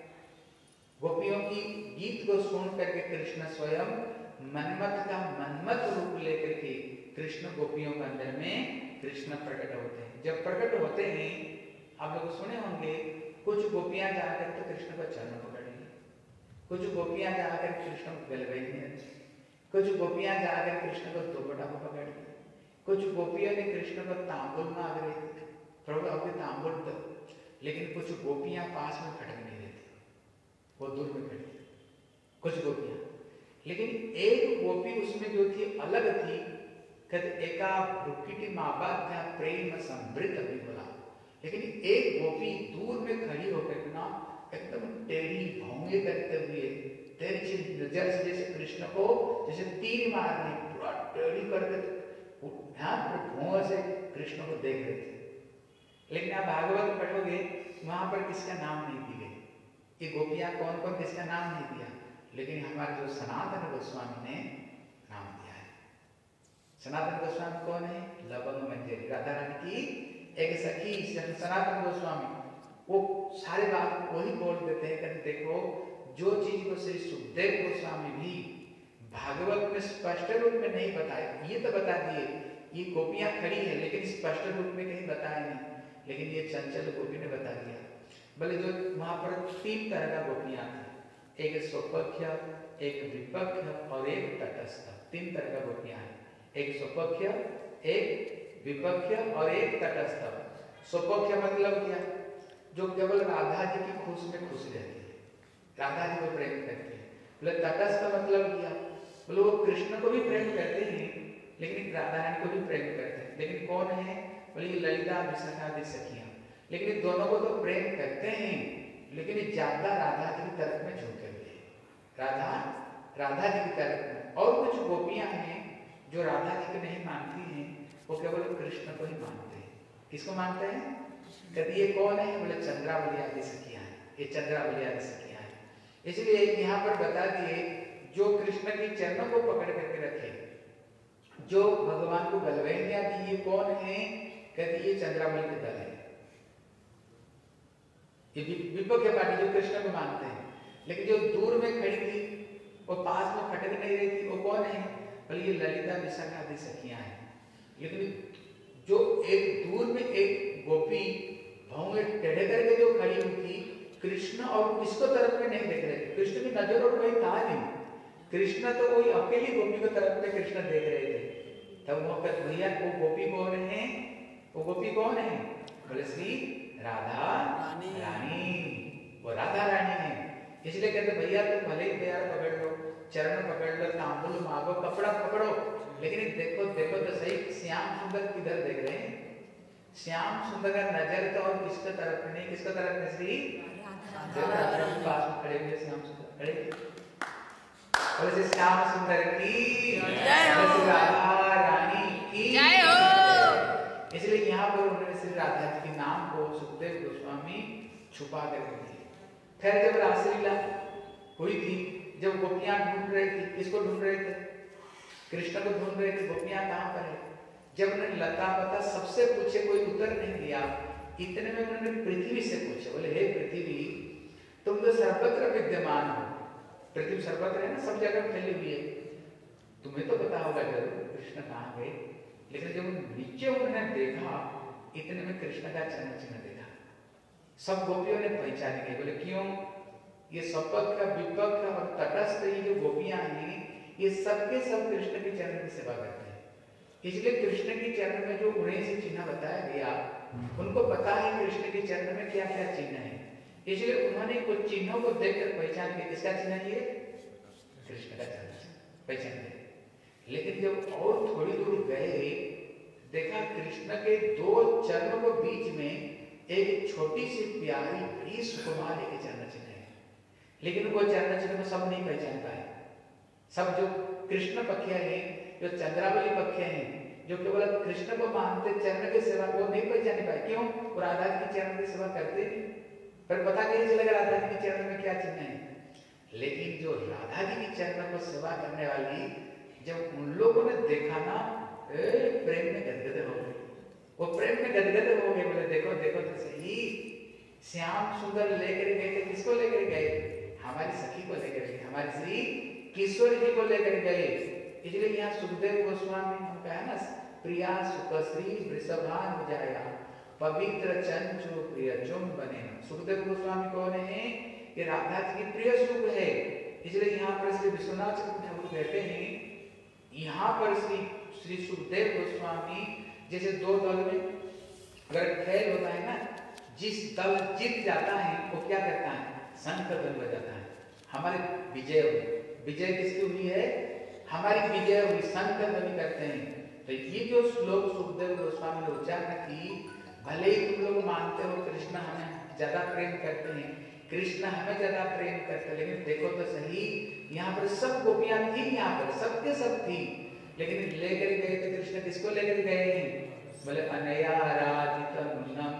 गोपियों की गीत को सुन करके कृष्ण स्वयं मनमत का मनमत रूप लेकर के कृष्ण गोपियों के अंदर में कृष्ण प्रकट होते हैं। जब प्रकट होते हैं, आप लोग सुने होंगे, कुछ गोपियां जाकर तो कृष्ण को चरण पकड़ ली, कुछ गोपियां जाकर कृष्ण को गल गई, कुछ गोपियां जाकर कृष्ण को दोपटा को पकड़ ली, कुछ गोपियों ने कृष्ण को तांबुल मांग रही थी, प्रभु अपने तांबुल दो, लेकिन कुछ गोपियां पास में खड़क नहीं रहती, वो दूर में खड़ी, कुछ गोपियां। लेकिन एक गोपी उसमें जो थी अलग थी, कहते एका भ्रुकिटी माबाध्या प्रेम समृद्ध भी बोला, लेकिन एक गोपी दूर में खड़ी होकर ना एकदम टेढ़ी भौंगे करते हुए तेजी नजर से जैसे कृष्ण को जैसे तीर मारने पूरा टेढ़ी करके ध्यान पर भौं से कृष्ण को देख रहे थे। लेकिन आप भागवत पढ़ोगे, वहां पर किसका नाम नहीं दी गई, ये गोपियां कौन कौन किसका नाम नहीं दिया, लेकिन हमारे जो सनातन गोस्वामी ने नाम दिया है। सनातन गोस्वामी कौन है? लवंग मंजरी, राधा रानी की एक सखी सनातन गोस्वामी, वो सारे बात वही बोल देते हैं। कहते देखो, जो चीज को श्री सुखदेव गोस्वामी भी भागवत में स्पष्ट रूप में नहीं बताए, ये तो बता दिए ये गोपियां खड़ी है, लेकिन स्पष्ट रूप में कहीं बताया नहीं, लेकिन ये चंचल गोपी ने बता दिया। बोले जो वहां पर तीन तरह का गोपियां थी, एक स्वपक्ष, एक विपक्ष और एक तटस्थ, तीन तरह का गोपियां हैं, एक स्वपक्ष, एक विपक्ष और एक तटस्थ। स्वपक्ष मतलब क्या? जो केवल राधा जी की खुश में खुश रहती है, राधा जी को प्रेम करती है। बोले तटस्थ मतलब क्या? बोले वो कृष्ण को भी प्रेम करते हैं, लेकिन राधा रानी को भी प्रेम करते हैं, लेकिन कौन है? बोले ललिता विशाखा आदि सखियां, लेकिन दोनों को तो प्रेम करते हैं, लेकिन ज्यादा राधा जी की तरफ में झुके हुए, राधा राधा जी की तरफ में। और कुछ गोपियां हैं जो राधा जी को नहीं मानती हैं, वो केवल कृष्ण को ही मानते हैं। किसको मानते हैं? कहते ये कौन है? बोले चंद्रावली आदि सखियां हैं, ये चंद्रावली आदि सखियां हैं। इसलिए यहाँ पर बता दिए, जो कृष्ण के चरणों को पकड़ करके रखे, जो भगवान को गलवेंगे दी, ये कौन है? कहते ये चंद्रावली के दल है, ये विपक्ष पार्टी जो कृष्ण को मानते हैं, लेकिन जो दूर में खड़ी थी, वो पास में खटक नहीं रही थी, वो कौन है? बोले ये ललिता विशाखा आदि सखियां हैं। लेकिन जो एक दूर में एक गोपी भौंगे टेढ़े करके जो खड़ी हुई थी, कृष्ण और इसको तरफ में नहीं देख रहे थे, कृष्ण की नजर और कोई था नहीं, कृष्ण तो वही अकेली गोपी को तरफ में कृष्ण देख रहे थे। तब वो कहते भैया वो गोपी कौन है? वो गोपी कौन है? बोले श्री राधा रानी, रानी। वो राधा रानी है। इसलिए कहते भैया तुम भले ही प्यार पकड़ लो, चरण पकड़ लो, तांबुल मांगो, कपड़ा पकड़ो, लेकिन देखो देखो तो सही, श्याम सुंदर किधर देख रहे हैं? श्याम सुंदर का नजर तो और किसके तरफ नहीं, किसके तरफ में? श्री राधा के पास में खड़े हुए श्याम सुंदर खड़े, बोले श्याम सुंदर की जय हो, राधा रानी की जय हो। इसलिए यहाँ पर उन्होंने श्री राधा जी के नाम को सुखदेव गोस्वामी छुपा कर दिए। फिर जब रासलीला हुई थी, जब गोपियां ढूंढ रही थी, किसको ढूंढ रहे थे? कृष्ण को ढूंढ रहे थे, गोपियां कहाँ पर है? जब उन्होंने लता पता सबसे पूछे, कोई उत्तर नहीं दिया, इतने में उन्होंने पृथ्वी से पूछे, बोले हे पृथ्वी, तुम तो सर्वत्र विद्यमान हो, पृथ्वी सर्वत्र है ना, सब जगह फैली हुई है, तुम्हें तो पता होगा जरूर कृष्ण कहाँ गए। लेकिन जब नीचे उन्होंने देखा, इतने में कृष्ण का चरण चिन्ह देखा, सब गोपियों ने पहचान गए। बोले क्यों? ये स्वपक्ष का विपक्ष और तटस्थ ये जो गोपियां हैं, ये सबके सब कृष्ण के चरण की सेवा करते हैं। इसलिए कृष्ण के चरण में जो उन्हें से चिन्ह बताया गया, उनको पता है कृष्ण के चरण में क्या क्या चिन्ह है, इसलिए उन्होंने कुछ चिन्हों को देखकर पहचान के किसका चिन्ह ये? कृष्ण का चिन्ह पहचान गए। लेकिन जब और थोड़ी दूर गए, देखा कृष्ण के दो चरणों के बीच में एक छोटी सी प्यारी बड़ी सुकुमारी के चरण चिन्ह है, लेकिन वो चरण चिन्ह को सब नहीं पहचान पाए। सब जो कृष्ण पक्ष है, जो चंद्रावली पक्ष है, जो केवल कृष्ण को मानते चरण की सेवा, वो नहीं पहचान पाए। क्यों? वो राधा की चरण की सेवा करते नहीं, पर पता कैसे चलेगा राधा जी के चरण में क्या चिन्ह है? लेकिन जो राधा जी की चरण को सेवा करने वाली, जब उन लोगों ने देखा ना, प्रेम में गदगद हो गए, वो प्रेम में गदगद हो गए, बोले देखो देखो तो सही, श्याम सुंदर लेकर गए थे, किसको लेकर गए? हमारी सखी को लेकर गए, हमारे श्री किशोर जी को लेकर गए। इसलिए यहाँ सुखदेव गोस्वामी ने कहा ना, प्रिया सुखश्री वृषभान जाया पवित्र चंचु प्रिय चुम बने। सुखदेव गोस्वामी कौन है? ये राधा जी की प्रिय सुख है। इसलिए यहाँ पर श्री विश्वनाथ चक्रवर्ती ठाकुर कहते हैं, यहाँ पर श्री श्री सुखदेव गोस्वामी जैसे दो दल में अगर खेल होता है ना, जिस दल जीत जाता है वो क्या करता है? शंख ध्वनि बजाता है, हमारी विजय हुई। विजय किसकी हुई है? हमारी विजय हुई, शंख ध्वनि करते हैं। तो ये जो श्लोक सुखदेव गोस्वामी ने उच्चारण की, भले ही तुम लोग मानते हो कृष्ण हमें ज्यादा प्रेम करते हैं, कृष्ण हमें ज्यादा प्रेम करते हैं, लेकिन देखो तो सही, यहाँ पर सब गोपियां थी, यहाँ पर सबके सब थी, लेकिन लेकर गए थे कृष्ण, किसको लेकर गए हैं? बोले अनया राजितम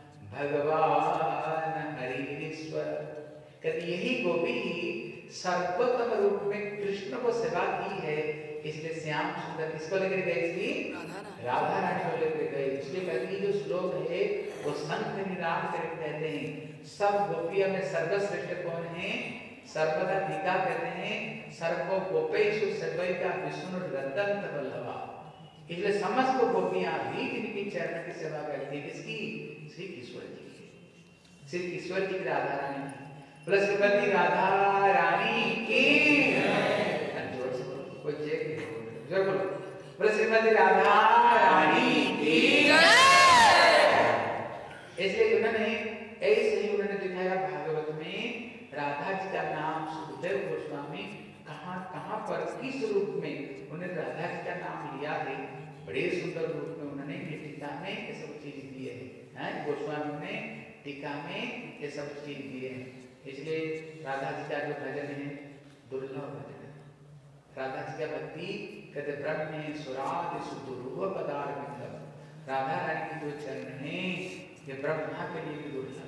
भगवान हरीश्वर। कहते यही गोपी सर्वोत्तम रूप में कृष्ण को सेवा की है, इसलिए श्याम सुंदर किसको लेकर गए? श्री राधा रानी को लेकर गए। इसलिए कहते जो श्लोक है वो संत निराश करके कहते हैं, सब गोपियों में सर्वश्रेष्ठ कौन है? सर्वदा टीका कहते हैं, सर्व गोपेषु सर्वैका विष्णु रतन वल्लभा। इसलिए समस्त गोपियां भी जिनकी चरण की सेवा करती है, किसकी? श्री किशोर जी की, श्री किशोर जी की, राधा रानी की। प्लस श्रीमती राधा रानी की, जोर से बोलो, कोई चेक नहीं बोल, जोर बोलो, प्लस श्रीमती राधा रानी की। इसलिए उन्होंने ऐसे ही उन्होंने दिखाया भागवत में, राधा जी का नाम सुखदेव गोस्वामी कहाँ कहाँ पर किस रूप में उन्होंने राधा जी का नाम लिया है, बड़े सुंदर रूप में उन्होंने टीका में ये सब चीज दिए हैं। गोस्वामी ने टीका में ये सब चीज दिए हैं। इसलिए राधा जी का जो भजन है दुर्लभ भजन है। राधा जी का भक्ति कहते ब्रह्म सुराग सुदुर्लभ पदार्थ, राधा रानी की जो चरण है ये ब्रह्मा के लिए भी दुर्लभ।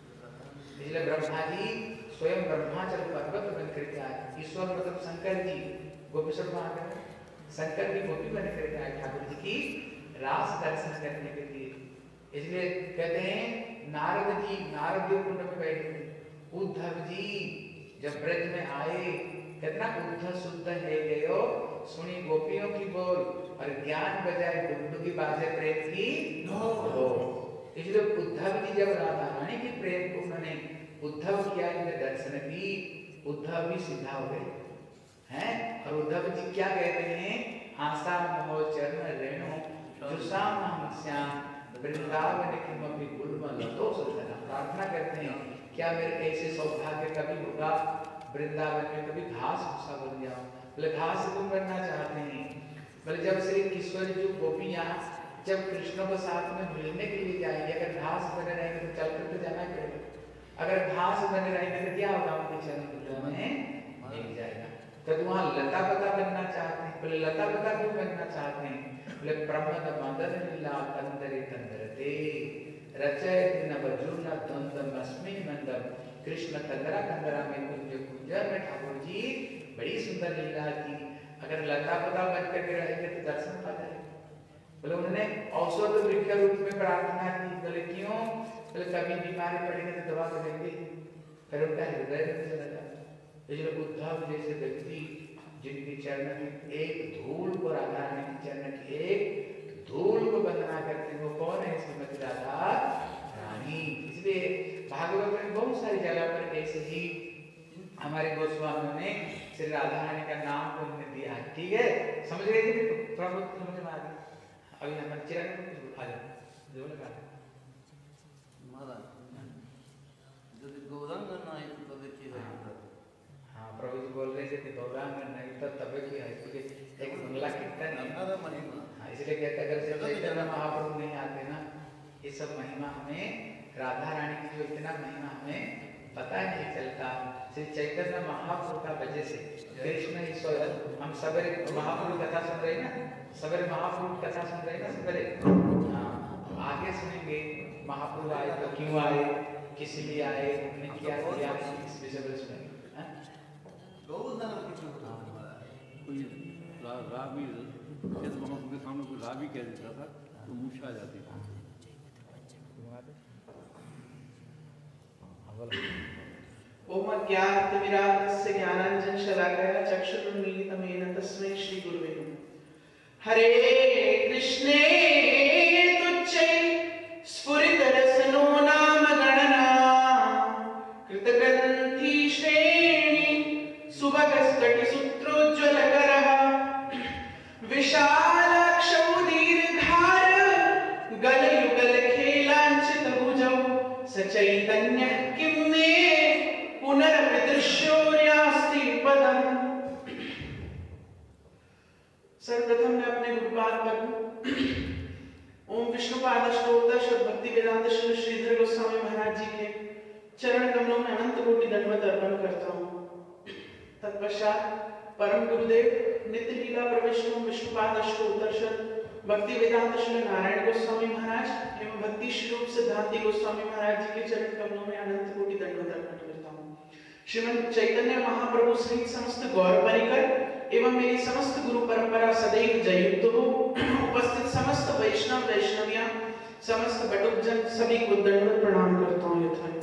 इसलिए ब्रह्मा जी स्वयं ब्रह्माचल पर्वत बन करके आए। ईश्वर मतलब शंकर जी, गोपेश्वर में आकर शंकर की गोपी बन करके आए ठाकुर जी की रास दर्शन करने के लिए। इसलिए कहते हैं नारद जी, नारद जी कुंड में बैठे थे, उद्धव जी जब ब्रज में आए, कितना उद्धव शुद्ध है गयो सुनी गोपियों की बोल, और ज्ञान बजाए डुगडुगी बाजे प्रेम की ढोल। इसलिए उद्धव जी जब राधा रानी की प्रेम को उन्होंने उद्धव किया, इन्हें दर्शन की, उद्धव भी सीधा हो गए हैं। और उद्धव जी क्या कहते हैं? आशा मोह चरण रेणु जुसाम श्याम वृंदावन किमपि गुलम लतोष धरा। प्रार्थना करते हैं क्या मेरे ऐसे सौभाग्य कभी होगा वृंदावन में कभी घास भूसा बन जाऊं। बोले घास तुम बनना चाहते हैं? बोले जब श्री किशोर जी गोपियां जब कृष्ण को साथ में मिलने के लिए जाएंगे, अगर घास बने रहेंगे तो चल कर तो जाना पड़ेगा, अगर घास बने रहेंगे तो क्या होगा? उनके चरण में मिल जाएगा। तो वहाँ लता पता बनना चाहते हैं? बोले लता पता क्यों बनना चाहते हैं? बोले प्रमद मदन लीला कंदरे कंदरते रचय दिन बजुर्न द्वंद्व अस्मिन मंदम। कृष्ण कंदरा कंदरा में कुंज कुंजर में ठाकुर जी बड़ी सुंदर लीला की। अगर लता पता बन करके रहेंगे तो दर्शन पा जाएंगे। बोले उन्होंने औषध वृक्ष रूप में प्रार्थना की। बोले क्यों? बोले कभी बीमारी पड़ेंगे तो दवा तो देंगे, फिर उनका हृदय में चला जाता। इसलिए उद्धव जैसे व्यक्ति जिनकी चरण की एक धूल को, राधा रानी की चरण की एक धूल को वंदना करते हैं, वो कौन है? श्रीमती राधा रानी। इसलिए भागवत में बहुत सारी जगह पर ऐसे ही हमारे गोस्वामियों ने श्री राधा रानी का नाम को उन्हें दिया है। ठीक है, समझ गए थे? प्रभु समझ में आ गया। अभी हमारे चिराग में कुछ आ जाए जो लगा गौरांग नहीं तो तब की है। हाँ, प्रभु जी बोल रहे थे कि गौरांग नहीं तो तब की है, क्योंकि एक मंगला कीर्तन है। महिमा। हाँ, इसलिए कहते अगर से चैतन्य महाप्रभु नहीं आते ना, ये सब महिमा हमें राधा रानी की जो इतना महिमा हमें पता नहीं चलता। श्री चैतन्य महाप्रभु का वजह से कृष्ण ही स्वयं, हम सवेरे महाप्रभु कथा सुन रहे ना, सवेरे महाप्रभु कथा सुन रहे ना सवेरे। हाँ, आगे सुनेंगे महाप्रभु आए तो क्यों आए, किस लिए आए, उन्होंने क्या किया, इस विषय पर सुनेंगे। कोई राबी जैसे महाप्रभु के सामने कोई राबी कह देता था तो मूर्छा आ जाती है। ओम अज्ञानतिमिरान्धस्य ज्ञानाञ्जनशलाकया चक्षुरुन्मीलितं येन तस्मै श्रीगुरुवे नमः। हरे कृष्णे तुच्छै स्फुरितरसनो नाम गणना कृतग्रन्थि श्रेणी सुभगस्कटिसूत्रोज्ज्वलकरः विशालाक्षौ दीर्घार गलयुगलखेलाञ्चितभुजौ सचैतन्यः किं मे पुनरपि दृश्योऽस्ति पदम्। सर्वप्रथम मैं अपने गुरुपाद पद्म ओम विष्णुपाद स्तोत्र श्री भक्ति वेदांत श्री श्रीधर गोस्वामी महाराज जी के चरण कमलों में अनंत कोटि दंडवत अर्पण करता हूँ। तत्पश्चात परम गुरुदेव नित्य लीला प्रविष्णु विष्णुपाद स्तोत्र श्री भक्ति वेदांत श्री नारायण गोस्वामी महाराज एवं भक्ति स्वरूप सिद्धांति गोस्वामी महाराज जी के चरण कमलों में अनंत कोटि दंडवत अर्पण करता हूँ। श्रीमद चैतन्य महाप्रभु सहित समस्त गौर परिकर एवं मेरी समस्त गुरु परंपरा सदैव जययुक्त हो। उपस्थित समस्त वैष्णव वैष्णवियां समस्त बटुकजन सभी को दंडवत प्रणाम करता हूँ यथायथ।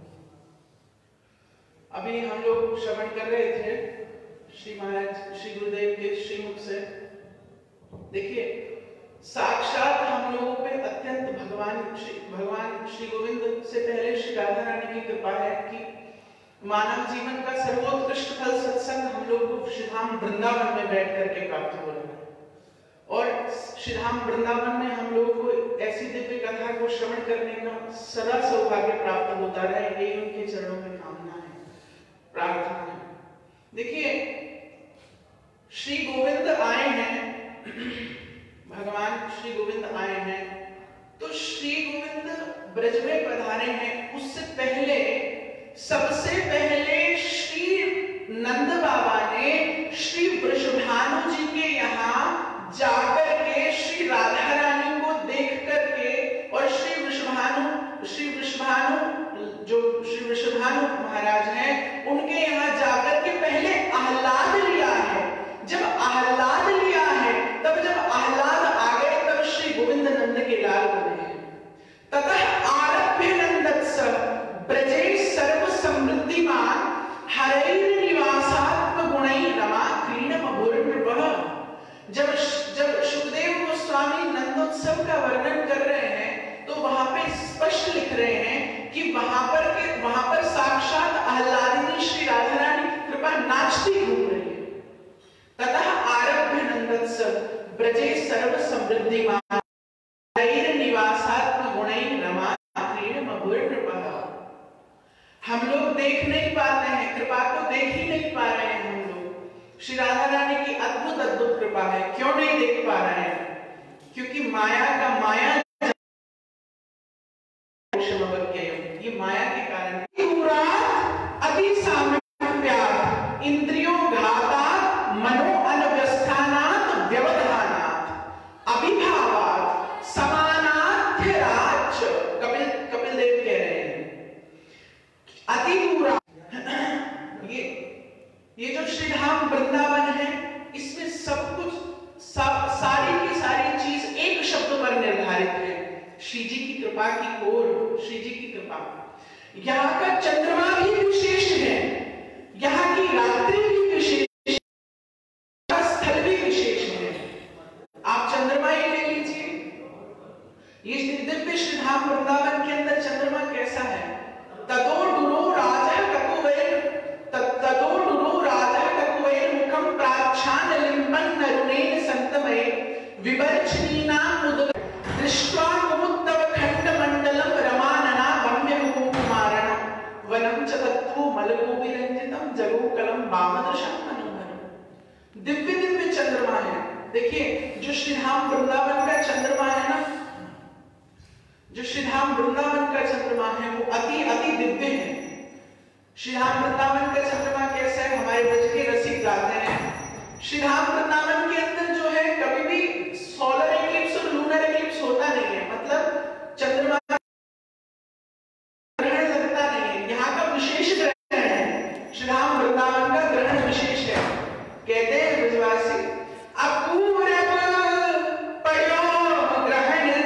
अभी हम लोग श्रवण कर रहे थे श्री महाराज श्री गुरुदेव के श्रीमुख से। देखिए साक्षात हम लोगों पे अत्यंत भगवान श्री भगवान श्री गोविंद से पहले श्री राधा रानी की कृपा है कि मानव जीवन का सर्वोत्कृष्ट फल सत्संग हम लोग को श्रीधाम वृंदावन में बैठ करके प्राप्त हो रहा है। और श्रीधाम वृंदावन में हम लोग को ऐसी दिव्य कथा को श्रवण करने का सदा सौभाग्य प्राप्त होता रहे, यही उनके चरणों में कामना है, प्रार्थना है। देखिए श्री गोविंद आए हैं, भगवान श्री गोविंद आए हैं, तो श्री गोविंद ब्रज में पधारे हैं। उससे पहले सबसे पहले श्री नंद बाबा ने श्री वृषभानु जी के यहाँ जाकर के श्री राधा रानी को देख करके और श्री वृषभानु श्री वृषभानु जो श्री वृषभानु महाराज हैं उनके यहाँ जाकर के पहले आह्लाद लिया है। जब आह्लाद लिया है तब जब आह्लाद आ गए तब श्री गोविंद नंद के लाल बने हैं। ततः आरभ्य नंदत्स ब्रजे सर्व समृद्धिमान हरैर्निवासात्म गुणै रमा क्रीडमभुर्नृपः। जब जब सुखदेव गोस्वामी नंदोत्सव का वर्णन कर रहे हैं तो वहां पे स्पष्ट लिख रहे हैं कि वहां पर के वहां पर साक्षात आह्लादिनी श्री राधा रानी की कृपा नाचती घूम रही है। ततः आरभ्य नंदत्स ब्रजे सर्व समृद्धिमान हरैर्निवासात्म गुणै रमा क्रीडमभुर्नृपः। हम लोग देख नहीं पाते हैं, कृपा को देख ही नहीं पा रहे हैं हम लोग। श्री राधा रानी की अद्भुत अद्भुत कृपा है। क्यों नहीं देख पा रहे हैं? क्योंकि माया का माया ये माया के कारण अति साम्यप्यात् इंद्रियों घातात् मनो अनव्यस्थानात् व्यवधानात् अभिभावात् समानाध्यराच्च। कपिल कपिल देव कह रहे हैं अति दूरा। ये ये जो श्रीधाम वृंदावन है इसमें सब कुछ सब सारी की सारी चीज एक शब्द पर निर्धारित है, श्री जी की कृपा की ओर, श्री जी की कृपा। यहाँ का चंद्रमा भी विशेष है, यहाँ की रात्रि भी विशेष, स्थल भी विशेष है। आप चंद्रमा ही ले लीजिए। ये दिव्य श्रीधाम वृंदावन के अंदर चंद्रमा कैसा है? ततो डुरो राजा ककुवैर ततो डुरो राजा ककुवैर मुखम प्राच्छान लिम्पन नरुणेन संतमये विवर्चनीना मुद दृष्ट्वा मुमुत्तव खंडमंडलम रमानना गम्यकुकुमारण वनम च तत्थो मलकोविरंजितम जगोकलम वामदृशं मनोहरम। दिव्य दिव्य चंद्रमा है। देखिए जो श्रीधाम वृंदावन का चंद्रमा है ना, जो श्रीधाम वृंदावन का चंद्रमा है वो अति अति दिव्य है। श्रीधाम वृंदावन का चंद्रमा कैसा है? हमारे ब्रज के रसिक गाते हैं श्रीधाम वृंदावन के अंदर जो है कभी भी सोलर एक्लिप्स और लूनर एक्लिप्स होता नहीं है, मतलब चंद्रमा ग्रहण लगता नहीं है। यहाँ का विशेष ग्रहण है, श्रीधाम वृंदावन का ग्रहण विशेष है। कहते हैं ब्रजवासी अपूर्व पयो ग्रहण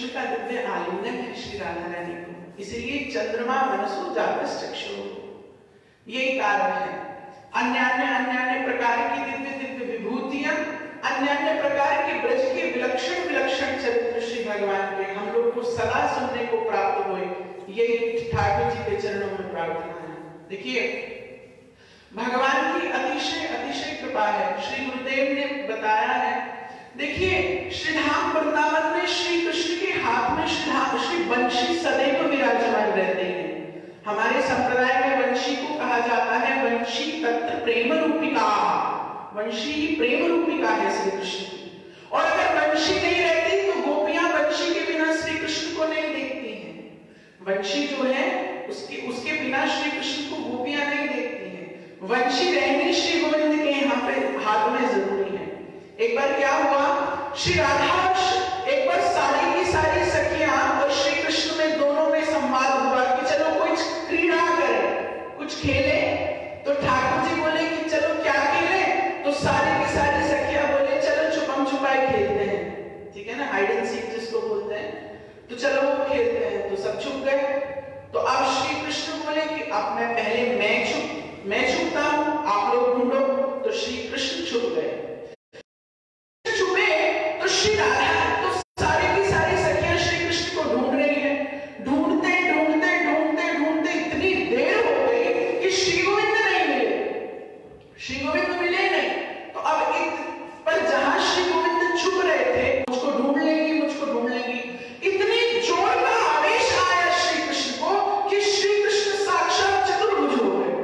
कृष्ण का दिव्य आलिंगन है श्री राधा रानी को, इसलिए चंद्रमा मनसो जागस चक्षु, यही कारण है। अन्य अन्य अन्य अन्य प्रकार की दिव्य दिव्य विभूतियां, अन्य अन्य प्रकार के ब्रज के विलक्षण विलक्षण चरित्र श्री भगवान के हम लोग को सदा सुनने को प्राप्त हुए, यही ठाकुर जी के चरणों में प्रार्थना है। देखिए भगवान की अतिशय अतिशय कृपा है, श्री गुरुदेव ने बताया है। देखिए श्रीधाम वृंदावन में श्री कृष्ण के हाथ में श्रीधाम श्री वंशी सदैव विराजमान रहते हैं। हमारे संप्रदाय में वंशी को कहा जाता है वंशी तत्र प्रेम रूपिका, वंशी ही प्रेम रूपिका है श्री कृष्ण की। और अगर वंशी नहीं रहती तो गोपियां वंशी के बिना श्री कृष्ण को नहीं देखती हैं। वंशी जो है उसके उसके बिना श्री कृष्ण को गोपियां नहीं देखती हैं। वंशी रहनी श्री गोविंद के यहाँ पे हाथ में जरूरी है। एक बार क्या हुआ, श्री राधा एक बार सारी की सारी सखियां और श्री कृष्ण में दोनों में संवाद हुआ कि चलो कुछ क्रीड़ा करें, कुछ खेले। तो ठाकुर जी बोले कि चलो क्या खेले, तो सारी की सारी सखियां बोले चलो छुपम छुपाई खेलते हैं, ठीक है ना, हाइड एंड सीक जिसको बोलते हैं। तो चलो वो खेलते हैं, तो सब छुप गए। तो अब श्री कृष्ण बोले कि अब मैं पहले मैं छुप मैं छुपता हूं, आप लोग ढूंढो। तो श्री कृष्ण छुप गए। छुपे तो श्री राधा तो सारी की सारी सखियां श्री कृष्ण को ढूंढ रही हैं। ढूंढते ढूंढते ढूंढते ढूंढते इतनी देर हो गई कि श्री गोविंद नहीं मिले, श्री गोविंद मिले नहीं। तो अब इत, पर जहां श्री गोविंद छुप रहे थे, मुझको ढूंढ लेंगी मुझको ढूंढ लेंगी, इतनी जोर का आवेश आया श्री कृष्ण को कि श्री कृष्ण साक्षात चतुर्भुज हो गए।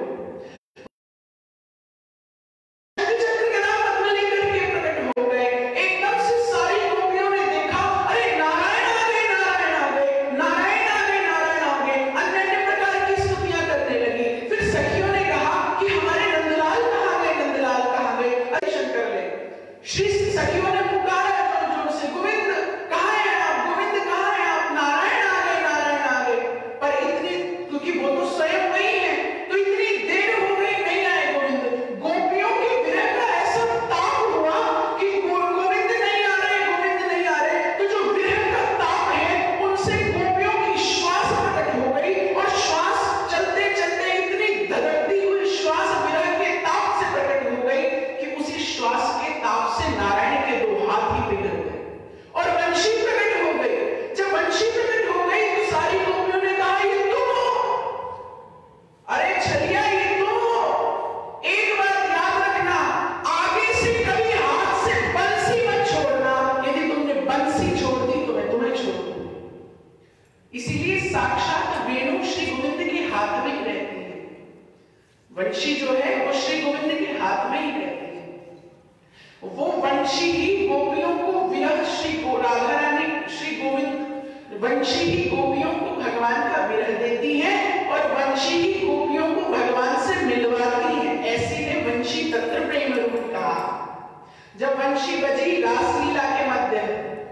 वंशी जो है वो श्री गोविंद के हाथ में ही रहती है। वो वंशी ही गोपियों को विरह श्री गो राधा रानी श्री गोविंद वंशी ही गोपियों को भगवान का विरह देती है और वंशी ही गोपियों को भगवान से मिलवाती है। ऐसी है वंशी तत्र प्रेम रूप कहा। जब वंशी बजी रासलीला के मध्य,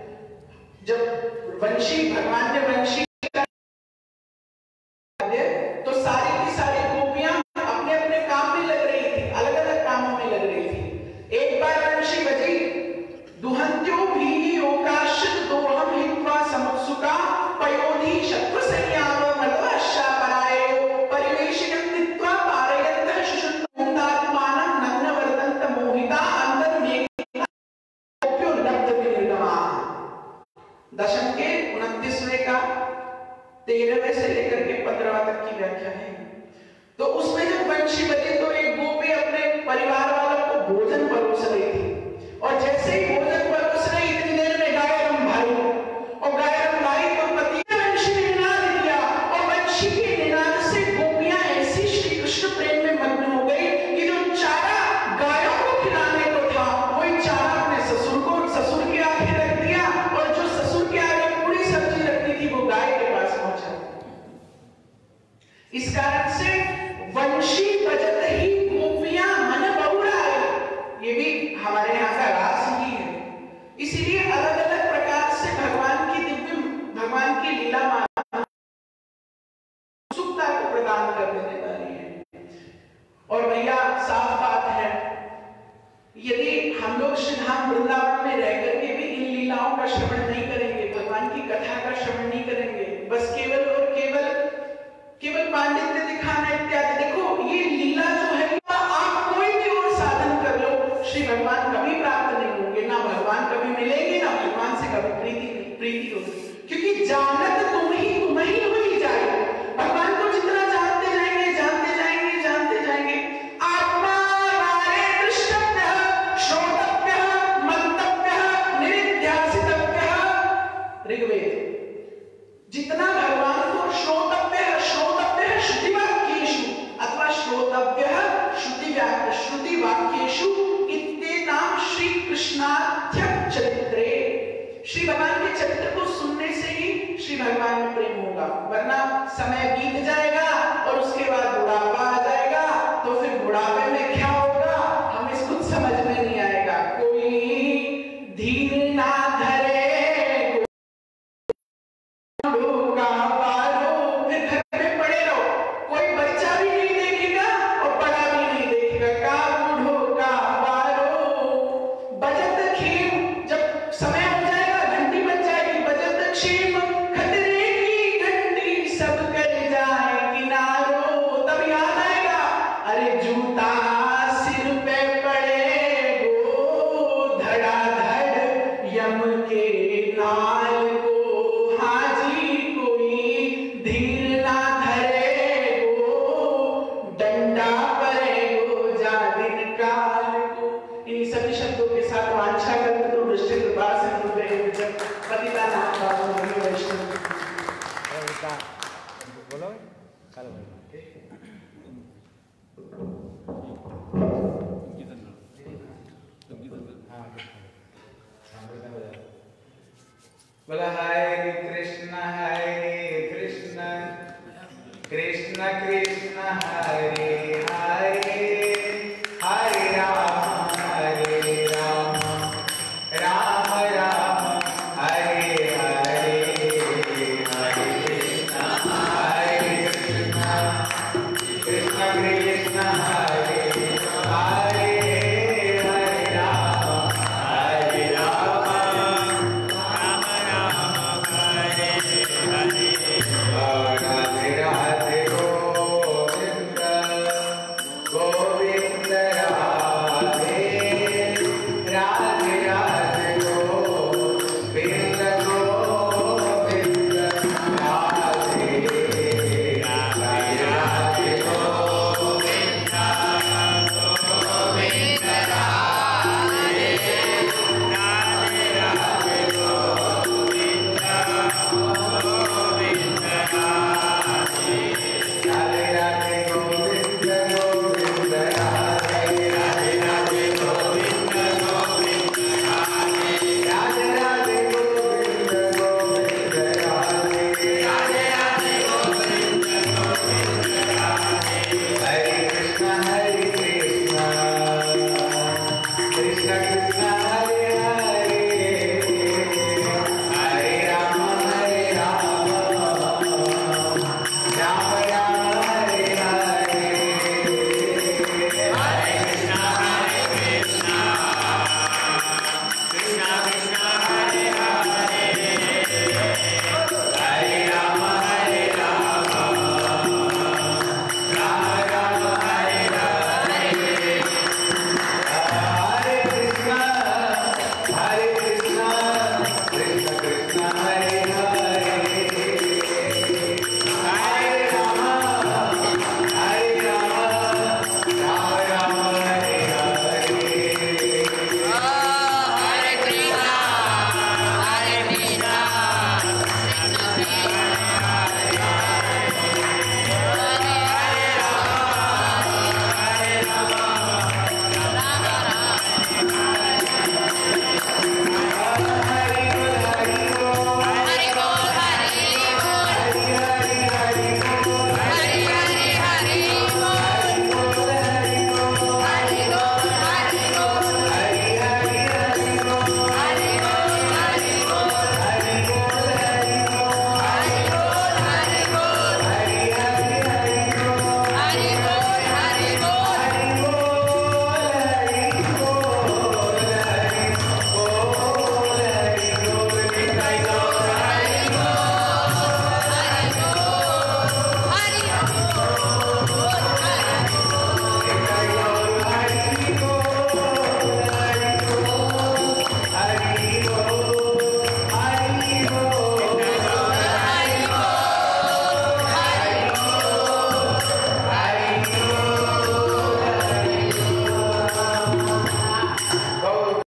जब वंशी भगवान ने वंशी तो सारी की सारी गोपियां अपने अपने काम में लग रही थी, अलग अलग कामों में लग रही थी। एक बार वंशी बजी दुहंत्यो भी ओकाशित दोहम हित्वा समुत्सुका पयोधि शत्रु संयाम मलवश्या परायो परिवेशिकं नित्वा पारयन्तः शुशुन्दात्मानं नग्नवर्तन्त मोहिता अंतर्मेघा गोप्यो लब्ध विनिर्गमा। दशम के उनतीसवें का वाक्येषु इत्येताम श्री कृष्णाख्यम चरित्रे। श्री भगवान के चरित्र को सुनने से ही श्री भगवान में प्रेम होगा, वरना समय बीत जाएगा और उसके बाद बुढ़ापा आ जाएगा, तो फिर बुढ़ापे में क्या होगा हमें कुछ समझ में नहीं आएगा। कोई धीर ना धरे का पारो, फिर घर में पड़े रहो, कोई बच्चा भी नहीं देखेगा और बड़ा भी नहीं देखेगा। का बूढ़ो का पारो बजत खेम, जब समय हो जाएगा घंटी बज जाएगी, बजत क्षेम खतरे की घंटी सब कर जाए किनारो, तब याद आएगा अरे जूता सिर पे पड़े गो, धड़ाधड़ यम के नाल को, हाजी कोई धीर ना धरे गो, डंडा परे गो जा दिन काल को। इन सभी शब्दों के साथ वांछा करते तो वृष्टि कृपा सिंधु पतिता नाम बाबू वैष्णव। बोलो कल बोला हाय